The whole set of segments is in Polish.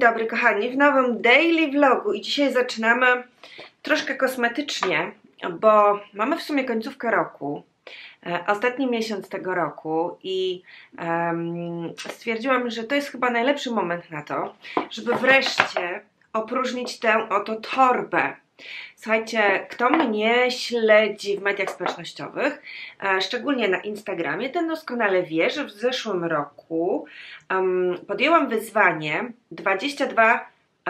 dobry kochani, w nowym daily vlogu i dzisiaj zaczynamy troszkę kosmetycznie, bo mamy w sumie końcówkę roku, ostatni miesiąc tego roku i stwierdziłam, że to jest chyba najlepszy moment na to, żeby wreszcie opróżnić tę oto torbę. Słuchajcie, kto mnie śledzi w mediach społecznościowych, szczególnie na Instagramie, ten doskonale wie, że w zeszłym roku podjęłam wyzwanie 22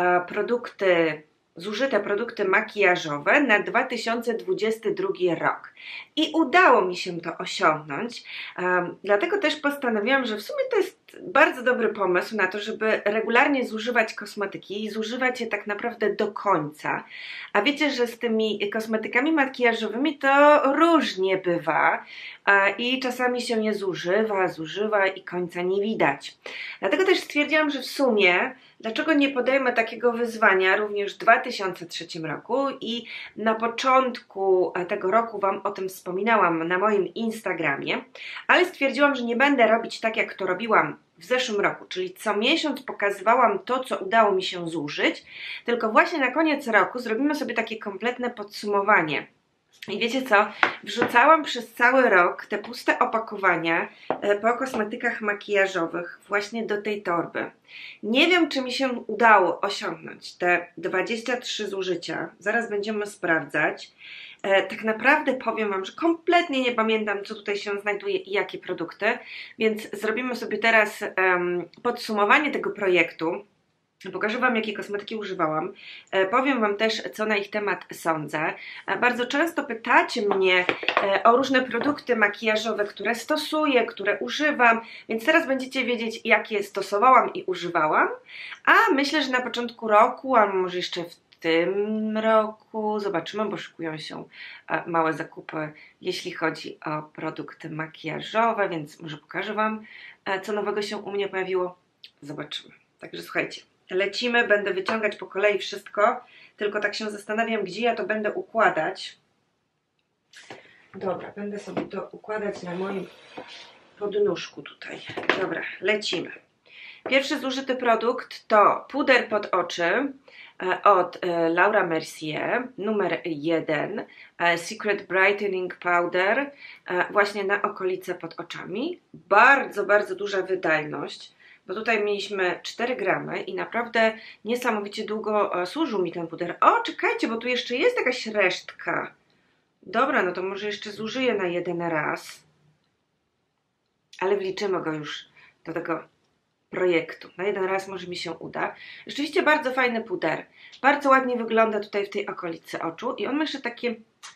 zużyte produkty makijażowe na 2022 rok. I udało mi się to osiągnąć, dlatego też postanowiłam, że w sumie to jest bardzo dobry pomysł na to, żeby regularnie zużywać kosmetyki i zużywać je tak naprawdę do końca. A wiecie, że z tymi kosmetykami makijażowymi to różnie bywa i czasami się je zużywa i końca nie widać. Dlatego też stwierdziłam, że w sumie dlaczego nie podejmę takiego wyzwania również w 2003 roku i na początku tego roku Wam o tym wspominałam na moim Instagramie, ale stwierdziłam, że nie będę robić tak, jak to robiłam w zeszłym roku, czyli co miesiąc pokazywałam to, co udało mi się zużyć, tylko właśnie na koniec roku zrobimy sobie takie kompletne podsumowanie. I wiecie co? Wrzucałam przez cały rok te puste opakowania po kosmetykach makijażowych właśnie do tej torby. Nie wiem, czy mi się udało osiągnąć te 23 zużycia. Zaraz będziemy sprawdzać. Tak naprawdę powiem Wam, że kompletnie nie pamiętam, co tutaj się znajduje i jakie produkty, więc zrobimy sobie teraz podsumowanie tego projektu. Pokażę Wam, jakie kosmetyki używałam. Powiem Wam też, co na ich temat sądzę. Bardzo często pytacie mnie o różne produkty makijażowe, które stosuję, które używam, więc teraz będziecie wiedzieć, jakie stosowałam i używałam. A myślę, że na początku roku, albo może jeszcze w tym roku, zobaczymy, bo szykują się małe zakupy, jeśli chodzi o produkty makijażowe, więc może pokażę Wam, co nowego się u mnie pojawiło. Zobaczymy. Także słuchajcie. Lecimy, będę wyciągać po kolei wszystko, tylko tak się zastanawiam, gdzie ja to będę układać. Dobra, będę sobie to układać na moim podnóżku tutaj. Dobra, lecimy. Pierwszy zużyty produkt to puder pod oczy od Laura Mercier, numer 1, Secret Brightening Powder, właśnie na okolice pod oczami. Bardzo, bardzo duża wydajność, bo tutaj mieliśmy 4 gramy i naprawdę niesamowicie długo służył mi ten puder. O, czekajcie, bo tu jeszcze jest jakaś resztka. Dobra, no to może jeszcze zużyję na jeden raz, ale wliczymy go już do tego projektu. Na jeden raz może mi się uda. Rzeczywiście bardzo fajny puder. Bardzo ładnie wygląda tutaj w tej okolicy oczu i on ma jeszcze takie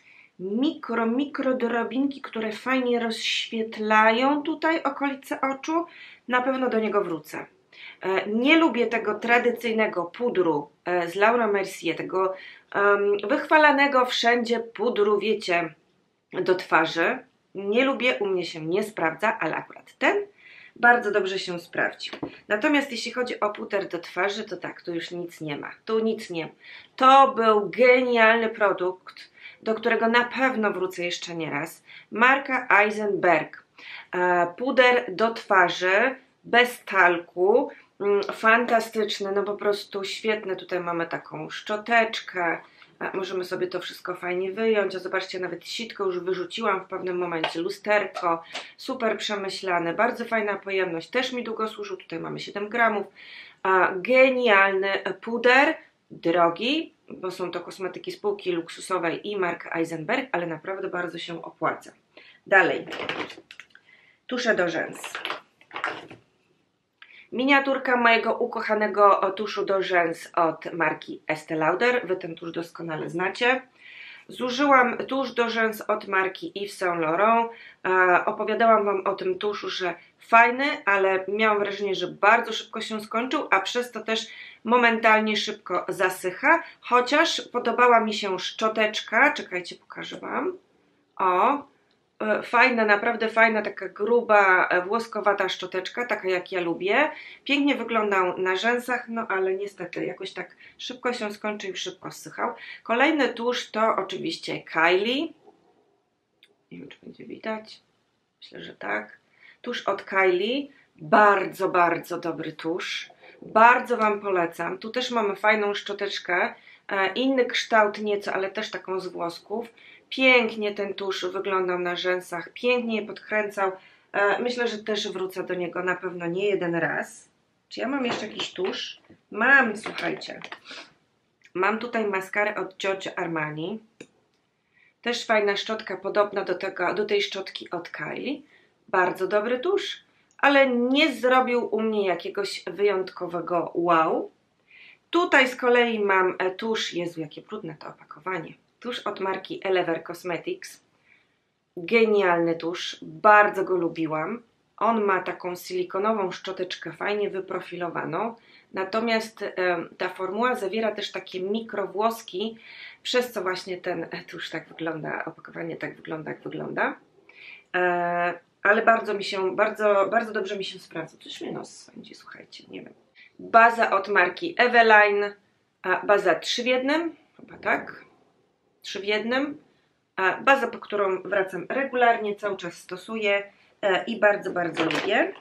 mikro drobinki, które fajnie rozświetlają tutaj okolice oczu. Na pewno do niego wrócę. Nie lubię tego tradycyjnego pudru z Laura Mercier, tego wychwalanego wszędzie pudru, wiecie, do twarzy. Nie lubię, u mnie się nie sprawdza, ale akurat ten bardzo dobrze się sprawdził. Natomiast jeśli chodzi o puder do twarzy, to tak, tu już nic nie ma. Tu nic nie ma. To był genialny produkt, do którego na pewno wrócę jeszcze nie raz. Marka Eisenberg. Puder do twarzy, bez talku. Fantastyczny, no po prostu świetny. Tutaj mamy taką szczoteczkę. Możemy sobie to wszystko fajnie wyjąć. A zobaczcie, nawet sitko już wyrzuciłam w pewnym momencie. Lusterko, super przemyślane, bardzo fajna pojemność. Też mi długo służył. Tutaj mamy 7 gramów. Genialny puder, drogi, bo są to kosmetyki spółki luksusowej i marki Eisenberg, ale naprawdę bardzo się opłaca. Dalej, tusze do rzęs. Miniaturka mojego ukochanego tuszu do rzęs od marki Estée Lauder. Wy ten tusz doskonale znacie. Zużyłam tusz do rzęs od marki Yves Saint Laurent. Opowiadałam Wam o tym tuszu, że fajny, ale miałam wrażenie, że bardzo szybko się skończył, a przez to też momentalnie szybko zasycha. Chociaż podobała mi się szczoteczka. Czekajcie, pokażę Wam. O! Fajna, naprawdę fajna, taka gruba, włoskowata szczoteczka, taka jak ja lubię. Pięknie wyglądał na rzęsach, no ale niestety jakoś tak szybko się skończył i szybko zsychał. Kolejny tusz to oczywiście Kylie. Nie wiem, czy będzie widać. Myślę, że tak. Tusz od Kylie. Bardzo, bardzo dobry tusz. Bardzo Wam polecam. Tu też mamy fajną szczoteczkę, inny kształt nieco, ale też taką z włosków. Pięknie ten tusz wyglądał na rzęsach, pięknie je podkręcał. Myślę, że też wrócę do niego na pewno nie jeden raz. Czy ja mam jeszcze jakiś tusz? Mam, słuchajcie. Mam tutaj maskarę od Giorgio Armani. Też fajna szczotka, podobna do tej szczotki od Kylie. Bardzo dobry tusz, ale nie zrobił u mnie jakiegoś wyjątkowego wow. Tutaj z kolei mam tusz, Jezu, jakie brudne to opakowanie. Tusz od marki Elever Cosmetics. Genialny tusz, bardzo go lubiłam. On ma taką silikonową szczoteczkę, fajnie wyprofilowaną. Natomiast ta formuła zawiera też takie mikrowłoski, przez co właśnie ten tusz tak wygląda, opakowanie tak wygląda, jak wygląda. Ale bardzo dobrze mi się sprawdza. Coś mnie nos swędzi, słuchajcie, nie wiem. Baza od marki Eveline, baza 3 w 1, chyba tak, 3 w 1. Baza, po którą wracam regularnie, cały czas stosuję i bardzo lubię.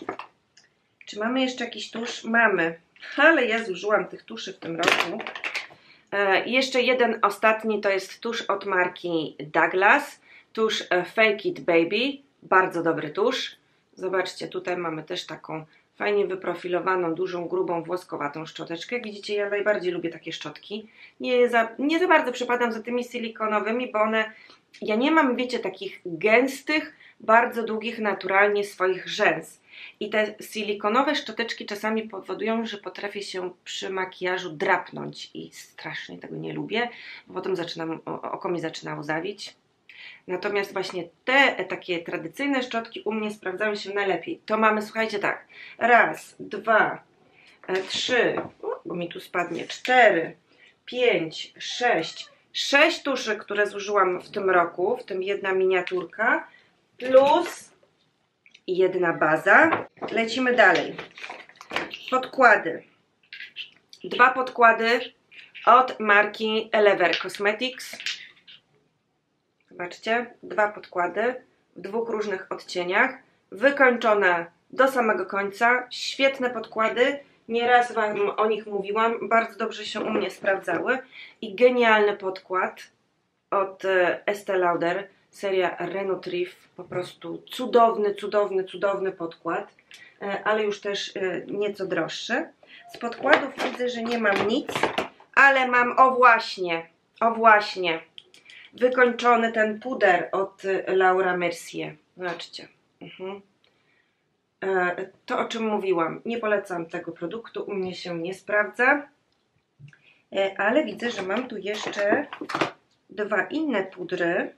Czy mamy jeszcze jakiś tusz? Mamy, ale ja zużyłam tych tuszy w tym roku. Jeszcze jeden ostatni to jest tusz od marki Douglas, tusz Fake It Baby, bardzo dobry tusz. Zobaczcie, tutaj mamy też taką fajnie wyprofilowaną, dużą, grubą, włoskowatą szczoteczkę. Widzicie, ja najbardziej lubię takie szczotki. Nie za bardzo przepadam za tymi silikonowymi, bo one, ja nie mam, wiecie, takich gęstych, bardzo długich naturalnie swoich rzęs. I te silikonowe szczoteczki czasami powodują, że potrafię się przy makijażu drapnąć i strasznie tego nie lubię, bo potem oko mi zaczyna łzawić. Natomiast właśnie te takie tradycyjne szczotki u mnie sprawdzają się najlepiej. To mamy, słuchajcie, tak, 1, 2, 3, bo mi tu spadnie, 4, 5, 6 tuszy, które zużyłam w tym roku, w tym jedna miniaturka, plus jedna baza. Lecimy dalej. Podkłady. 2 podkłady od marki Elever Cosmetics. Zobaczcie, 2 podkłady w 2 różnych odcieniach, wykończone do samego końca, świetne podkłady, nieraz Wam o nich mówiłam, bardzo dobrze się u mnie sprawdzały i genialny podkład od Estée Lauder, seria Re-Nutriv, po prostu cudowny podkład, ale już też nieco droższy. Z podkładów widzę, że nie mam nic, ale mam, o właśnie, wykończony ten puder od Laura Mercier. Zobaczcie. To, o czym mówiłam. Nie polecam tego produktu, u mnie się nie sprawdza. Ale widzę, że mam tu jeszcze 2 inne pudry.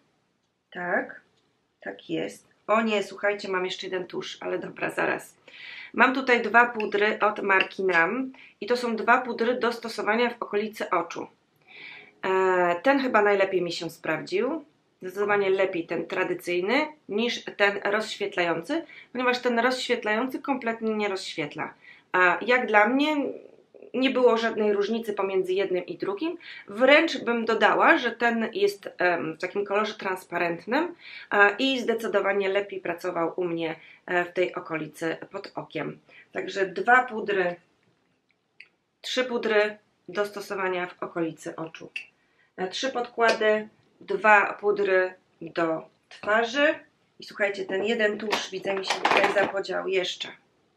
Tak jest. O nie, słuchajcie, mam jeszcze jeden tusz, ale dobra, zaraz. Mam tutaj 2 pudry od marki NAM i to są 2 pudry do stosowania w okolicy oczu. Ten chyba najlepiej mi się sprawdził, zdecydowanie lepiej ten tradycyjny niż ten rozświetlający, ponieważ ten rozświetlający kompletnie nie rozświetla. A jak dla mnie nie było żadnej różnicy pomiędzy jednym i drugim, wręcz bym dodała, że ten jest w takim kolorze transparentnym i zdecydowanie lepiej pracował u mnie w tej okolicy pod okiem. Także 2 pudry, 3 pudry do stosowania w okolicy oczu. 3 podkłady, 2 pudry do twarzy i słuchajcie, ten jeden tusz, widzę, mi się tutaj zapodział jeszcze.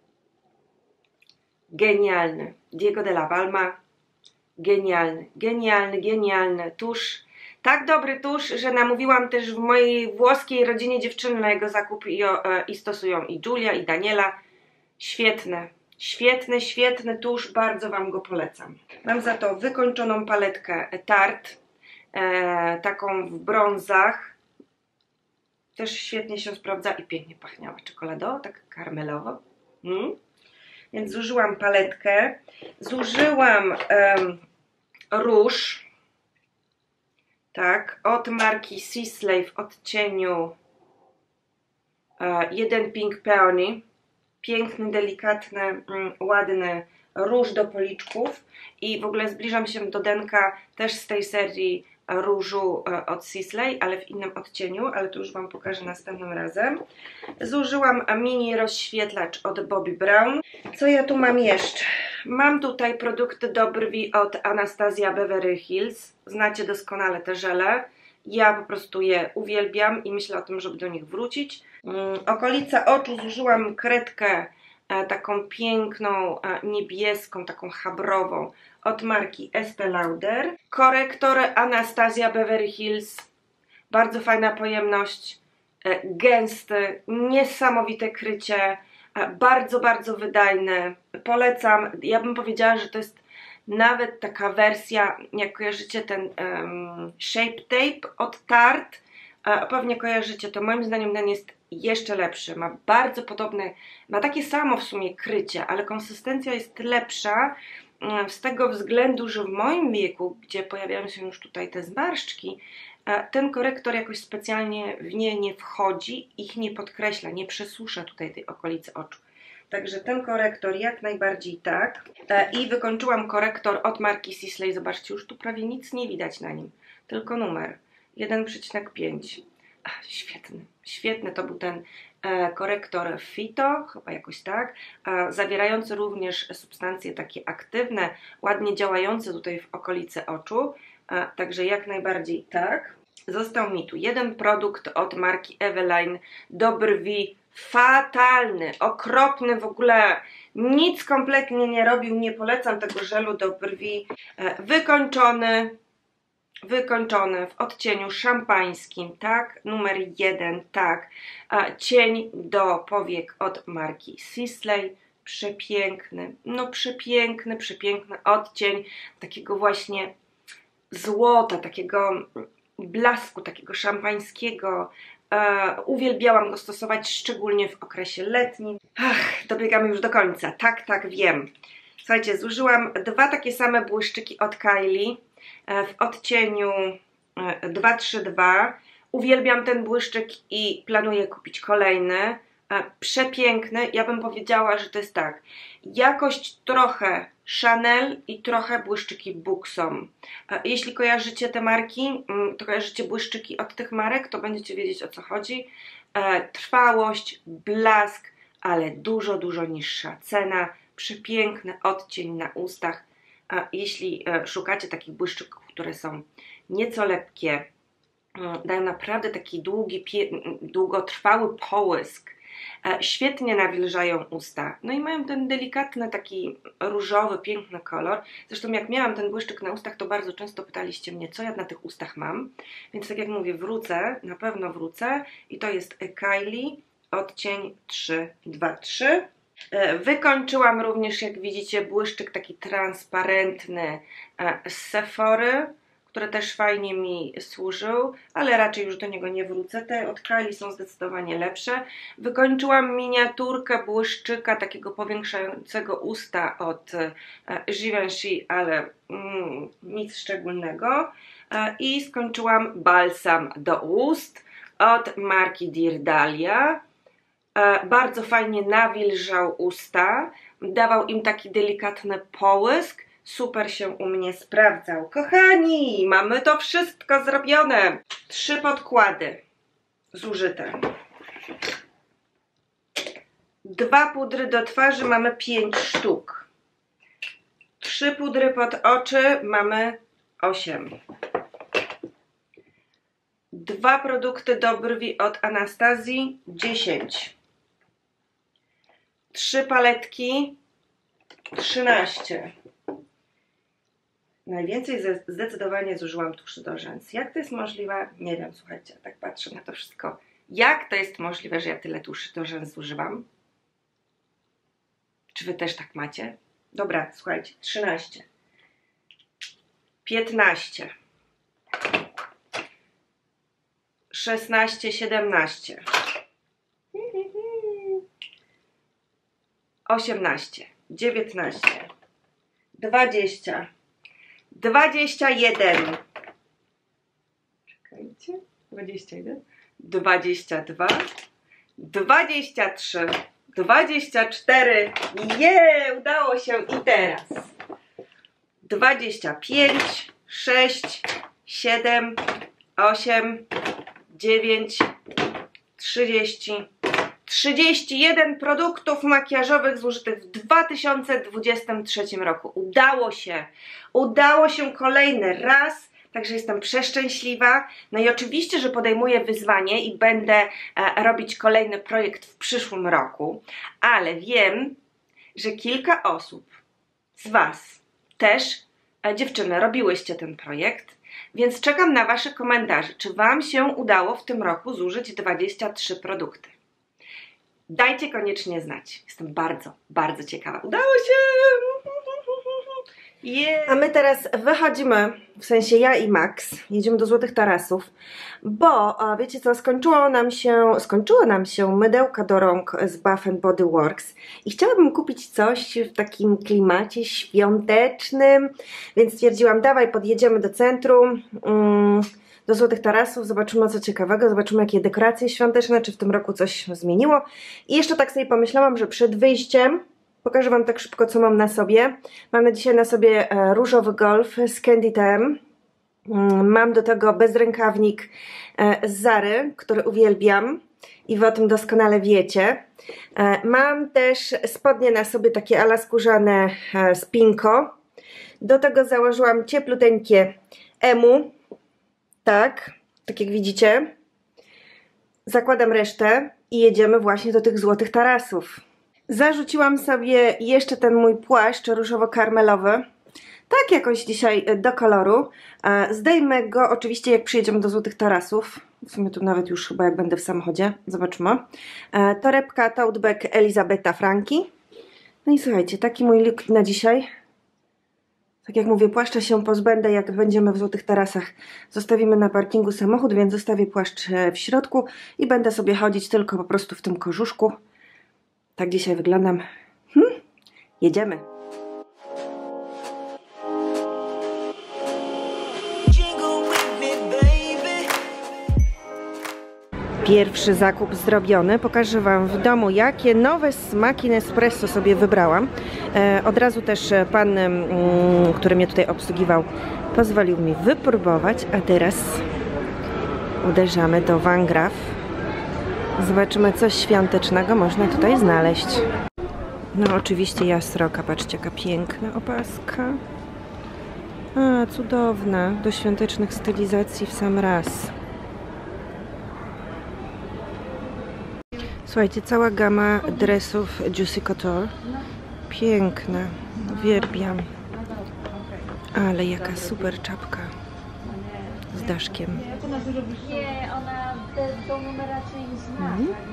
Genialny. Diego de la Palma. Genialny tusz. Tak dobry tusz, że namówiłam też w mojej włoskiej rodzinie dziewczyny na jego zakup i stosują i Giulia, i Daniela. Świetny tusz, bardzo Wam go polecam. Mam za to wykończoną paletkę Tarte, taką w brązach. Też świetnie się sprawdza i pięknie pachniała czekoladowo, tak karmelowo. Więc zużyłam paletkę, zużyłam róż, tak, od marki Sisley w odcieniu 1 Pink Peony. Piękny, delikatny, ładny róż do policzków i w ogóle zbliżam się do denka też z tej serii różu od Sisley, ale w innym odcieniu, ale to już Wam pokażę następnym razem. Zużyłam mini rozświetlacz od Bobbi Brown. Co ja tu mam jeszcze? Mam tutaj produkty do brwi od Anastasia Beverly Hills. Znacie doskonale te żele. Ja po prostu je uwielbiam i myślę o tym, żeby do nich wrócić. Okolica oczu zużyłam kredkę taką piękną, niebieską, taką chabrową od marki Estée Lauder. Korektor Anastasia Beverly Hills. Bardzo fajna pojemność, gęsty, niesamowite krycie, bardzo, bardzo wydajny. Polecam. Ja bym powiedziała, że to jest nawet taka wersja, jak kojarzycie ten Shape Tape od Tarte, pewnie kojarzycie to, moim zdaniem ten jest jeszcze lepszy, ma bardzo podobne, ma takie samo w sumie krycie, ale konsystencja jest lepsza z tego względu, że w moim wieku, gdzie pojawiają się już tutaj te zmarszczki, ten korektor jakoś specjalnie w nie nie wchodzi, ich nie podkreśla, nie przesusza tutaj tej okolicy oczu. Także ten korektor jak najbardziej tak. I wykończyłam korektor od marki Sisley. Zobaczcie, już tu prawie nic nie widać na nim. Tylko numer 1,5. Świetny, świetny to był ten korektor Fito, chyba jakoś tak, zawierający również substancje takie aktywne, ładnie działające tutaj w okolicy oczu. Także jak najbardziej tak. Został mi tu jeden produkt od marki Eveline do brwi. Fatalny, okropny, w ogóle nic kompletnie nie robił, nie polecam tego żelu do brwi. Wykończony w odcieniu szampańskim, tak, numer 1, tak, cień do powiek od marki Sisley, przepiękny, no przepiękny odcień takiego właśnie złota, takiego blasku, takiego szampańskiego. Uwielbiałam go stosować, szczególnie w okresie letnim. Dobiegamy już do końca. Tak, wiem. Słuchajcie, zużyłam dwa takie same błyszczyki od Kylie w odcieniu 232. Uwielbiam ten błyszczyk i planuję kupić kolejny. Przepiękny. Ja bym powiedziała, że to jest tak. Jakość trochę Chanel i trochę błyszczyki Buxom. Jeśli kojarzycie te marki, to kojarzycie błyszczyki od tych marek, to będziecie wiedzieć, o co chodzi. Trwałość, blask, ale dużo, dużo niższa cena. Przepiękny odcień na ustach. Jeśli szukacie takich błyszczyków, które są nieco lepkie, dają naprawdę taki długotrwały połysk, świetnie nawilżają usta, no i mają ten delikatny, taki różowy, piękny kolor. Zresztą jak miałam ten błyszczyk na ustach, to bardzo często pytaliście mnie, co ja na tych ustach mam, więc tak jak mówię, wrócę, na pewno wrócę i to jest Kylie, odcień 323. Wykończyłam również, jak widzicie, błyszczyk taki transparentny z Sephory, który też fajnie mi służył, ale raczej już do niego nie wrócę. Te od Kylie są zdecydowanie lepsze. Wykończyłam miniaturkę błyszczyka takiego powiększającego usta od Givenchy, ale nic szczególnego. I skończyłam balsam do ust od marki Dear Dahlia. Bardzo fajnie nawilżał usta, dawał im taki delikatny połysk. Super się u mnie sprawdzał. Kochani, mamy to wszystko zrobione. 3 podkłady zużyte. 2 pudry do twarzy, mamy 5 sztuk. 3 pudry pod oczy, mamy 8. 2 produkty do brwi od Anastazji, 10. 3 paletki, 13. Najwięcej zdecydowanie zużyłam tuszy do rzęs. Jak to jest możliwe? Nie wiem, słuchajcie, tak patrzę na to wszystko. Jak to jest możliwe, że ja tyle tuszy do rzęs zużywam? Czy wy też tak macie? Dobra, słuchajcie, 13. 15. 16, 17. 18, 19, 20, 21. Czekajcie. 21, 22, 23, 24. Udało się i teraz. 25, 6, 7, 8, 9, 30, 31 produktów makijażowych zużytych w 2023 roku. Udało się kolejny raz, także jestem przeszczęśliwa. No i oczywiście, że podejmuję wyzwanie i będę robić kolejny projekt w przyszłym roku, ale wiem, że kilka osób z Was też, dziewczyny, robiłyście ten projekt, więc czekam na Wasze komentarze, czy Wam się udało w tym roku zużyć 23 produkty. Dajcie koniecznie znać. Jestem bardzo, bardzo ciekawa. Udało się! Yeah. A my teraz wychodzimy, w sensie ja i Max, jedziemy do Złotych Tarasów, bo wiecie co, skończyło nam się mydełka do rąk z Bath Body Works i chciałabym kupić coś w takim klimacie świątecznym, więc stwierdziłam, dawaj podjedziemy do centrum, do Złotych Tarasów, zobaczymy co ciekawego, zobaczymy jakie dekoracje świąteczne, czy w tym roku coś zmieniło. I jeszcze tak sobie pomyślałam, że przed wyjściem pokażę Wam tak szybko, co mam na sobie. Mam dzisiaj na sobie różowy golf z Candy TM. Mam do tego bezrękawnik z Zary, który uwielbiam i Wy o tym doskonale wiecie. Mam też spodnie na sobie takie ala skórzane z Pinko. Do tego założyłam ciepluteńkie emu. Tak jak widzicie. Zakładam resztę i jedziemy właśnie do tych Złotych Tarasów. Zarzuciłam sobie jeszcze ten mój płaszcz różowo-karmelowy. Tak jakoś dzisiaj do koloru. Zdejmę go oczywiście jak przyjedziemy do Złotych Tarasów. W sumie tu nawet już chyba jak będę w samochodzie. Zobaczymy. Torebka tote bag Elizabeta Franki. No i słuchajcie, taki mój look na dzisiaj. Tak jak mówię, płaszcza się pozbędę, jak będziemy w Złotych Tarasach. Zostawimy na parkingu samochód, więc zostawię płaszcz w środku i będę sobie chodzić tylko po prostu w tym kożuszku. Tak dzisiaj wyglądam. Jedziemy. Pierwszy zakup zrobiony. Pokażę Wam w domu, jakie nowe smaki Nespresso sobie wybrałam. Od razu też pan, który mnie tutaj obsługiwał, pozwolił mi wypróbować. A teraz uderzamy do Van Graff. Zobaczymy, coś świątecznego można tutaj znaleźć. No oczywiście jastroka, patrzcie jaka piękna opaska. A, cudowna, do świątecznych stylizacji w sam raz. Słuchajcie, cała gama dresów Juicy Couture. Piękna, uwielbiam. Ale jaka super czapka z daszkiem. Nie, ona do numeru raczej nie zna.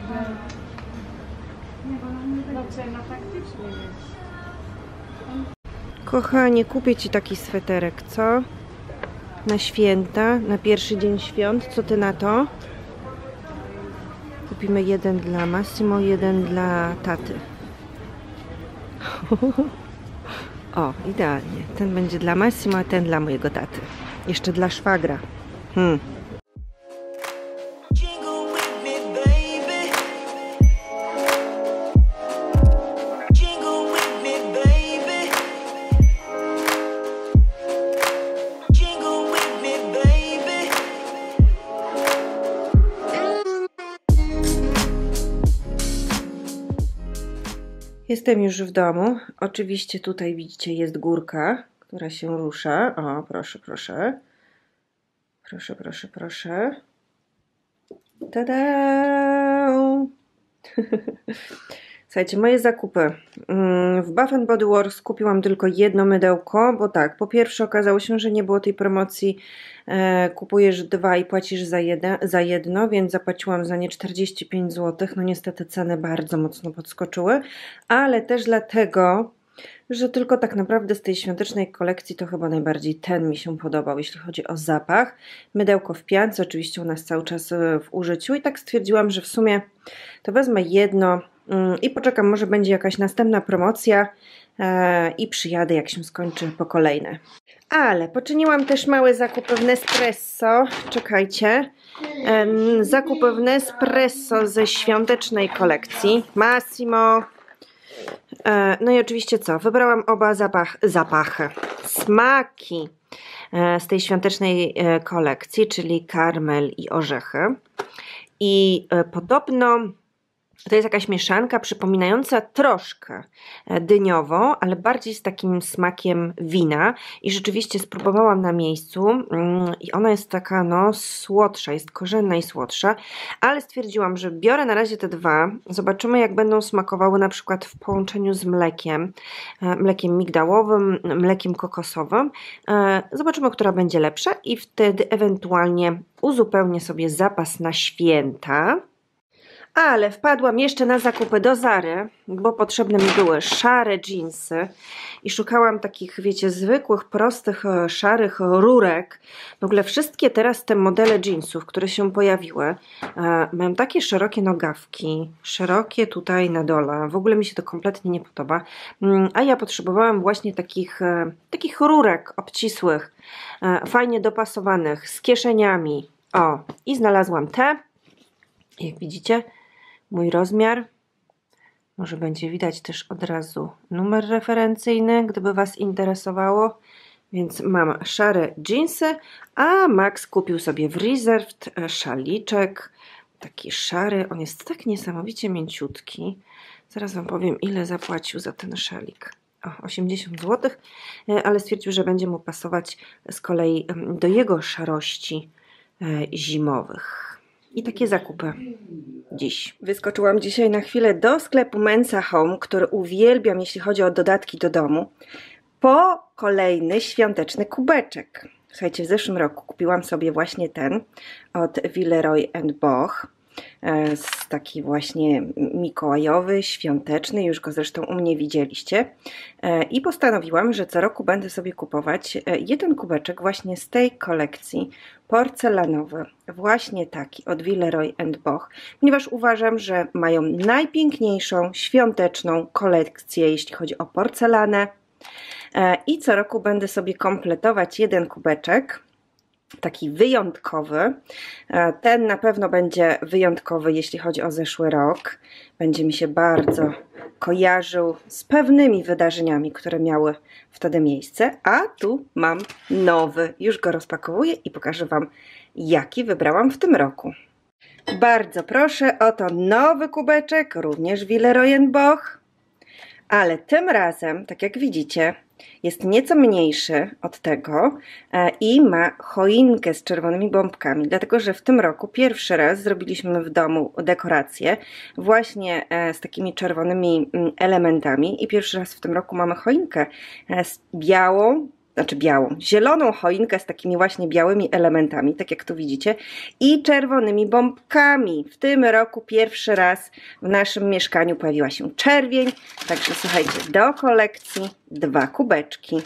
No trzeba faktycznie jest. Kochanie, kupię Ci taki sweterek, co? Na święta, na pierwszy dzień świąt. Co Ty na to? Kupimy jeden dla Massimo, jeden dla taty. O, idealnie. Ten będzie dla Massimo, a ten dla mojego taty. Jeszcze dla szwagra. Jestem już w domu. Oczywiście tutaj widzicie jest górka, która się rusza. O, proszę, proszę. Proszę, proszę, proszę. Tada! Słuchajcie, moje zakupy. W Bath Body Works kupiłam tylko jedno mydełko, bo tak, po pierwsze okazało się, że nie było tej promocji, kupujesz dwa i płacisz za jedno, więc zapłaciłam za nie 45 zł. No niestety ceny bardzo mocno podskoczyły, ale też dlatego, że tylko tak naprawdę z tej świątecznej kolekcji to chyba najbardziej ten mi się podobał, jeśli chodzi o zapach. Mydełko w piance, oczywiście u nas cały czas w użyciu i tak stwierdziłam, że w sumie to wezmę jedno i poczekam, może będzie jakaś następna promocja i przyjadę, jak się skończy, po kolejne. Ale poczyniłam też małe zakupy w Nespresso. Czekajcie. Zakupy w Nespresso ze świątecznej kolekcji. Massimo. No i oczywiście co? Wybrałam oba smaki z tej świątecznej kolekcji, czyli karmel i orzechy. I podobno To jest jakaś mieszanka przypominająca troszkę dyniową, ale bardziej z takim smakiem wina i rzeczywiście spróbowałam na miejscu i ona jest taka no słodsza, jest korzenna i słodsza, ale stwierdziłam, że biorę na razie te dwa, zobaczymy jak będą smakowały na przykład w połączeniu z mlekiem migdałowym, mlekiem kokosowym, zobaczymy, która będzie lepsza i wtedy ewentualnie uzupełnię sobie zapas na święta. Ale wpadłam jeszcze na zakupy do Zary, bo potrzebne mi były szare dżinsy i szukałam takich, wiecie, zwykłych, prostych, szarych rurek. W ogóle wszystkie teraz te modele dżinsów, które się pojawiły, mają takie szerokie nogawki, szerokie tutaj na dole. W ogóle mi się to kompletnie nie podoba. A ja potrzebowałam właśnie takich rurek obcisłych, fajnie dopasowanych, z kieszeniami. O, i znalazłam te, jak widzicie, mój rozmiar. Może będzie widać też od razu numer referencyjny, gdyby Was interesowało. Więc mam szare dżinsy, a Max kupił sobie w Reserved szaliczek. Taki szary, on jest tak niesamowicie mięciutki. Zaraz Wam powiem, ile zapłacił za ten szalik. O, 80 zł, ale stwierdził, że będzie mu pasować z kolei do jego szarości zimowych. I takie zakupy dziś. Wyskoczyłam dzisiaj na chwilę do sklepu Mensa Home, który uwielbiam, jeśli chodzi o dodatki do domu, po kolejny świąteczny kubeczek. Słuchajcie, w zeszłym roku kupiłam sobie właśnie ten od Villeroy & Boch. Taki właśnie mikołajowy, świąteczny, już go zresztą u mnie widzieliście. I postanowiłam, że co roku będę sobie kupować jeden kubeczek właśnie z tej kolekcji porcelanowy, właśnie taki od Villeroy & Boch, ponieważ uważam, że mają najpiękniejszą świąteczną kolekcję, jeśli chodzi o porcelanę. I co roku będę sobie kompletować jeden kubeczek, taki wyjątkowy. Ten na pewno będzie wyjątkowy, jeśli chodzi o zeszły rok. Będzie mi się bardzo kojarzył z pewnymi wydarzeniami, które miały wtedy miejsce. A tu mam nowy. Już go rozpakowuję i pokażę Wam, jaki wybrałam w tym roku. Bardzo proszę, oto nowy kubeczek, również Villeroy & Boch. Ale tym razem, tak jak widzicie, jest nieco mniejszy od tego i ma choinkę z czerwonymi bombkami, dlatego że w tym roku pierwszy raz zrobiliśmy w domu dekorację właśnie z takimi czerwonymi elementami i pierwszy raz w tym roku mamy choinkę z zieloną choinkę z takimi właśnie białymi elementami, tak jak tu widzicie, i czerwonymi bombkami. W tym roku pierwszy raz w naszym mieszkaniu pojawiła się czerwień, także słuchajcie, do kolekcji dwa kubeczki.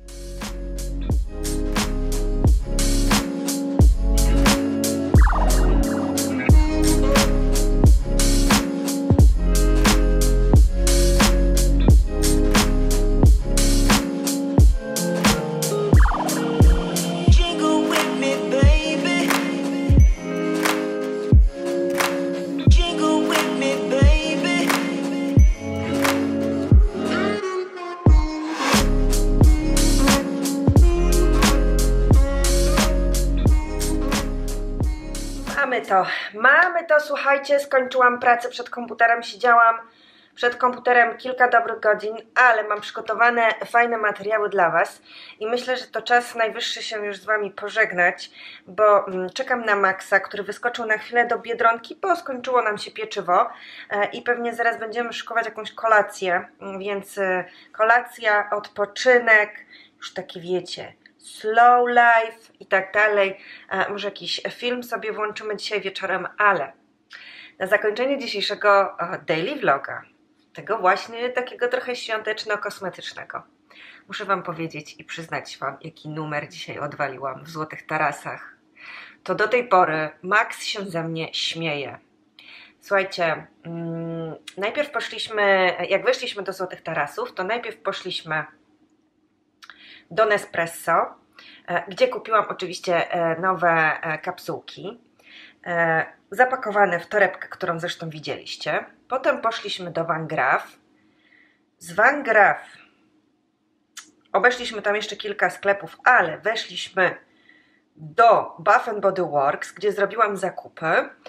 Mamy to, słuchajcie, skończyłam pracę przed komputerem, siedziałam przed komputerem kilka dobrych godzin, ale mam przygotowane fajne materiały dla Was i myślę, że to czas najwyższy się już z Wami pożegnać, bo czekam na Maxa, który wyskoczył na chwilę do Biedronki, bo skończyło nam się pieczywo i pewnie zaraz będziemy szykować jakąś kolację, więc kolacja, odpoczynek, już takie wiecie, slow life i tak dalej. Może jakiś film sobie włączymy dzisiaj wieczorem, ale na zakończenie dzisiejszego daily vloga, tego właśnie takiego trochę świąteczno-kosmetycznego, muszę Wam powiedzieć i przyznać Wam, jaki numer dzisiaj odwaliłam w Złotych Tarasach. To do tej pory Max się ze mnie śmieje. Słuchajcie, najpierw poszliśmy, jak weszliśmy do Złotych Tarasów, to najpierw poszliśmy do Nespresso, gdzie kupiłam oczywiście nowe kapsułki, zapakowane w torebkę, którą zresztą widzieliście. Potem poszliśmy do Van Graff. Z Van Graff obeszliśmy tam jeszcze kilka sklepów, ale weszliśmy do Bath & Body Works, gdzie zrobiłam zakupy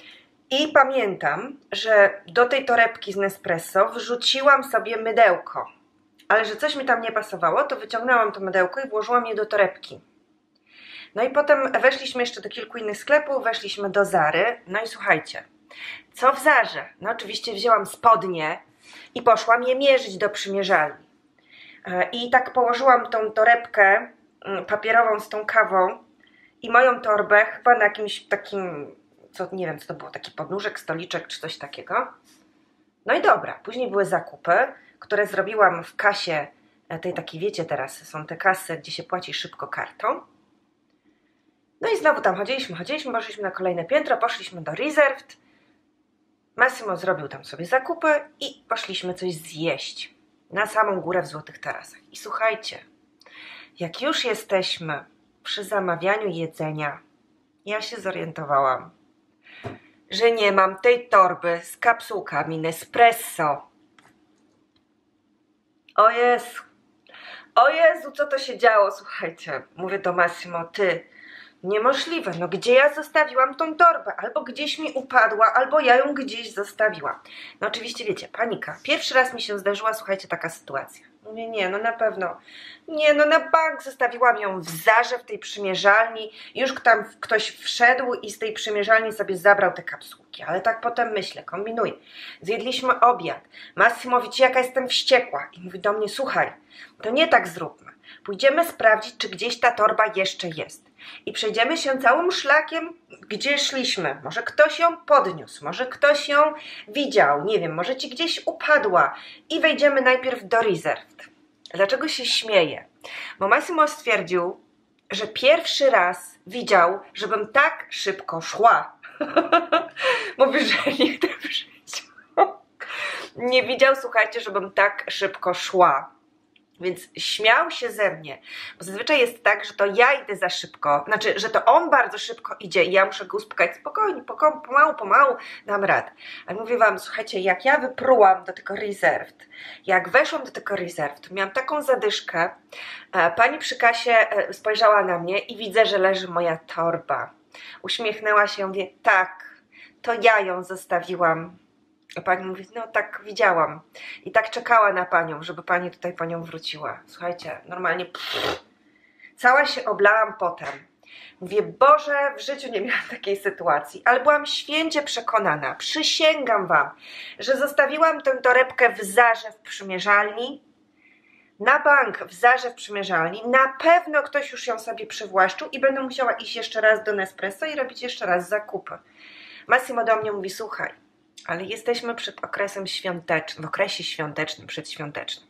I pamiętam, że do tej torebki z Nespresso wrzuciłam sobie mydełko, ale że coś mi tam nie pasowało, to wyciągnęłam to mydełko i włożyłam je do torebki. No i potem weszliśmy jeszcze do kilku innych sklepów, weszliśmy do Zary, no i słuchajcie, co w Zarze? No oczywiście wzięłam spodnie i poszłam je mierzyć do przymierzalni. I tak położyłam tą torebkę papierową z tą kawą i moją torbę chyba na jakimś takim, nie wiem co to było, taki podnóżek, stoliczek czy coś takiego. No i dobra, później były zakupy, które zrobiłam w kasie tej takiej, wiecie teraz, są te kasy, gdzie się płaci szybko kartą. No i znowu tam chodziliśmy, poszliśmy na kolejne piętro, poszliśmy do Reserved. Massimo zrobił tam sobie zakupy i poszliśmy coś zjeść na samą górę w Złotych Tarasach. I słuchajcie, jak już jesteśmy przy zamawianiu jedzenia, ja się zorientowałam, że nie mam tej torby z kapsułkami Nespresso. O Jezu, co to się działo, słuchajcie. Mówię do Massimo, ty, niemożliwe, no gdzie ja zostawiłam tą torbę? Albo gdzieś mi upadła, albo ja ją gdzieś zostawiłam. No oczywiście wiecie, panika. Pierwszy raz mi się zdarzyła, słuchajcie, taka sytuacja. Mówię, nie, no na pewno. Nie, no na bank zostawiłam ją w Zarze, w tej przymierzalni. Już tam ktoś wszedł i z tej przymierzalni sobie zabrał te kapsułki. Ale tak potem myślę, kombinuję. Zjedliśmy obiad. Massimo mówi, jaka jestem wściekła. I mówi do mnie, słuchaj, to nie tak zróbmy. Pójdziemy sprawdzić, czy gdzieś ta torba jeszcze jest. I przejdziemy się całym szlakiem, gdzie szliśmy. Może ktoś ją podniósł, może ktoś ją widział, nie wiem, może ci gdzieś upadła. I wejdziemy najpierw do Reserved. Dlaczego się śmieję? Bo Massimo stwierdził, że pierwszy raz widział, żebym tak szybko szła. Mówi, że nigdy w życiu nie widział, słuchajcie, żebym tak szybko szła. Więc śmiał się ze mnie, bo zazwyczaj jest tak, że to ja idę za szybko, znaczy, że to on bardzo szybko idzie i ja muszę go uspokajać spokojnie, pomału, dam radę. Ale mówię wam, słuchajcie, jak ja wyprułam do tego Reserved, jak weszłam do tego Reserved, miałam taką zadyszkę, pani przy kasie spojrzała na mnie i widzę, że leży moja torba. Uśmiechnęła się, mówię, tak, to ja ją zostawiłam. A pani mówi, no tak widziałam. I tak czekała na panią, żeby pani tutaj po nią wróciła. Słuchajcie, normalnie cała się oblałam potem. Mówię, Boże, w życiu nie miałam takiej sytuacji, ale byłam święcie przekonana, przysięgam wam, że zostawiłam tę torebkę w Zarze w przymierzalni, na bank w Zarze w przymierzalni, na pewno ktoś już ją sobie przywłaszczył i będę musiała iść jeszcze raz do Nespresso i robić jeszcze raz zakupy. Massimo do mnie mówi, słuchaj, ale jesteśmy przed okresem świątecznym, w okresie świątecznym, przedświątecznym.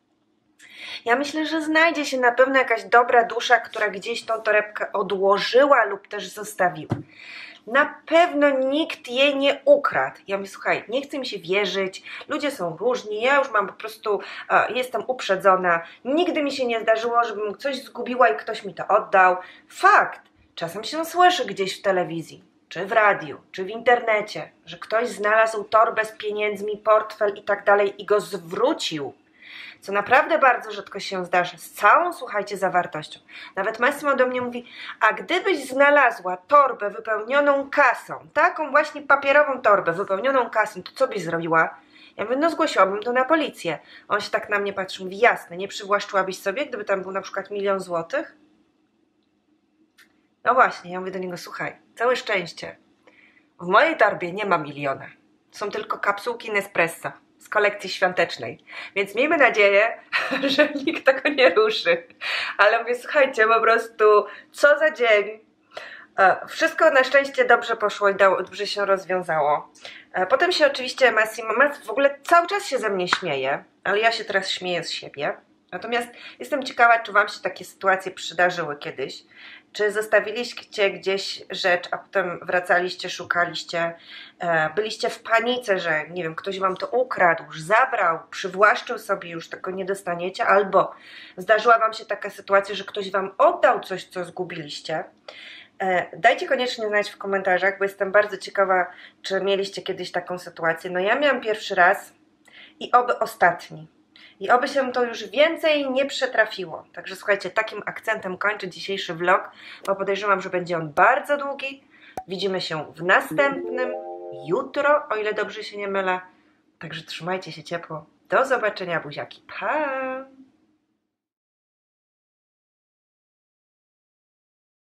Ja myślę, że znajdzie się na pewno jakaś dobra dusza, która gdzieś tą torebkę odłożyła lub też zostawiła. Na pewno nikt jej nie ukradł. Ja mówię, słuchaj, nie chcę mi się wierzyć, ludzie są różni, ja już mam po prostu, jestem uprzedzona, nigdy mi się nie zdarzyło, żebym coś zgubiła i ktoś mi to oddał. Fakt, czasem się słyszy gdzieś w telewizji, czy w radiu, czy w internecie, że ktoś znalazł torbę z pieniędzmi, portfel i tak dalej i go zwrócił. Co naprawdę bardzo rzadko się zdarza, z całą, słuchajcie, zawartością. Nawet Massimo do mnie mówi, a gdybyś znalazła torbę wypełnioną kasą, taką właśnie papierową torbę wypełnioną kasą, to co byś zrobiła? Ja mówię, no zgłosiłabym to na policję. On się tak na mnie patrzy, mówi, jasne, nie przywłaszczyłabyś sobie, gdyby tam był na przykład 1 000 000 złotych? No właśnie, ja mówię do niego, słuchaj, całe szczęście, w mojej torbie nie ma 1 000 000. Są tylko kapsułki Nespresso z kolekcji świątecznej. Więc miejmy nadzieję, że nikt tego nie ruszy. Ale mówię, słuchajcie, po prostu co za dzień. Wszystko na szczęście dobrze poszło i dobrze się rozwiązało. Potem się oczywiście Massimo w ogóle cały czas się ze mnie śmieje, ale ja się teraz śmieję z siebie. Natomiast jestem ciekawa, czy wam się takie sytuacje przydarzyły kiedyś. Czy zostawiliście gdzieś rzecz, a potem wracaliście, szukaliście, byliście w panice, że nie wiem, ktoś wam to ukradł, już zabrał, przywłaszczył sobie, już tego nie dostaniecie, albo zdarzyła wam się taka sytuacja, że ktoś wam oddał coś, co zgubiliście. Dajcie koniecznie znać w komentarzach, bo jestem bardzo ciekawa, czy mieliście kiedyś taką sytuację. No ja miałam pierwszy raz i oby ostatni. I oby się to już więcej nie przetrafiło. Także słuchajcie, takim akcentem kończę dzisiejszy vlog, bo podejrzewam, że będzie on bardzo długi. Widzimy się w następnym. jutro, o ile dobrze się nie mylę. Także trzymajcie się ciepło. Do zobaczenia, buziaki. Pa!